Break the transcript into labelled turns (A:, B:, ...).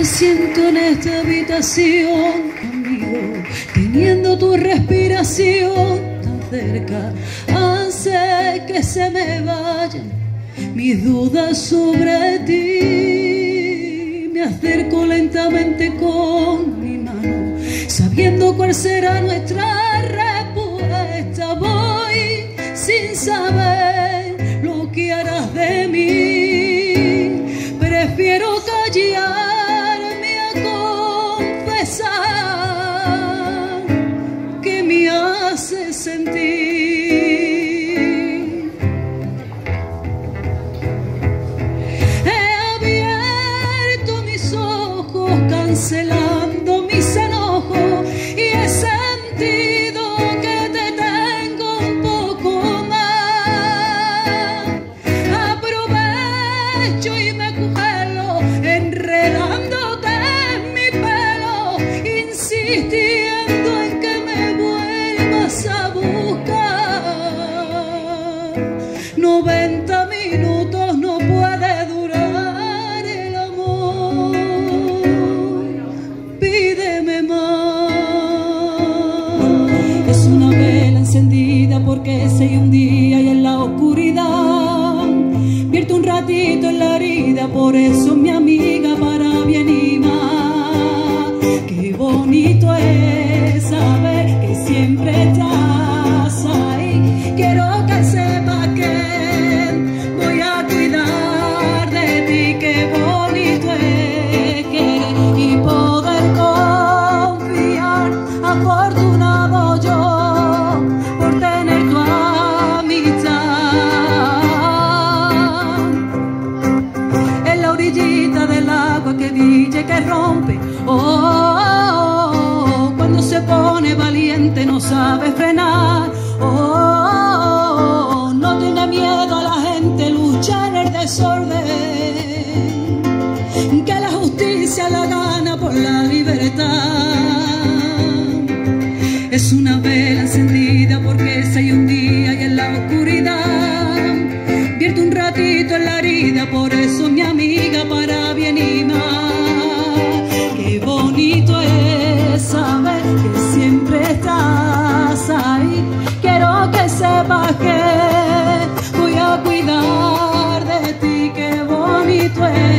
A: Siento en esta habitación conmigo, teniendo tu respiración tan cerca, hace que se me vayan mis dudas sobre ti. Me acerco lentamente con mi mano, sabiendo cuál será nuestra respuesta. Voy sin saber lo que harás de mí. Prefiero callarme a confesar que me hace sentir. He abierto mis ojos cancelando mis enojos y he sentido que te tengo un poco más. Aprovecho y me cuelo enredándote en mi pelo, insistiendo en que me vuelvas a buscar. 90 minutos no puede durar el amor, pídeme más. Es una vela encendida porque si hay un día y en la oscuridad vierto un ratito en la herida, por eso mi amiga para bien y mal. Qué bonito es saber que siempre estás ahí. Quiero que sepas que voy a cuidar de ti. Qué bonito es querer y poder confiar. Afortunado yo por tener tu amistad. En la orillita del agua que brilla y que rompe, oh, cuando se pone valiente no sabe frenar, oh, no tiene miedo a la gente, lucha en el desorden, que la justicia la gana por la libertad. Es una vela encendida porque si hay un día y en la oscuridad vierte un ratito en la herida, por eso mi amiga para bien y mal. Qué bonito es saber que siempre estás ahí. Quiero que sepas que voy a cuidar de ti. Qué bonito es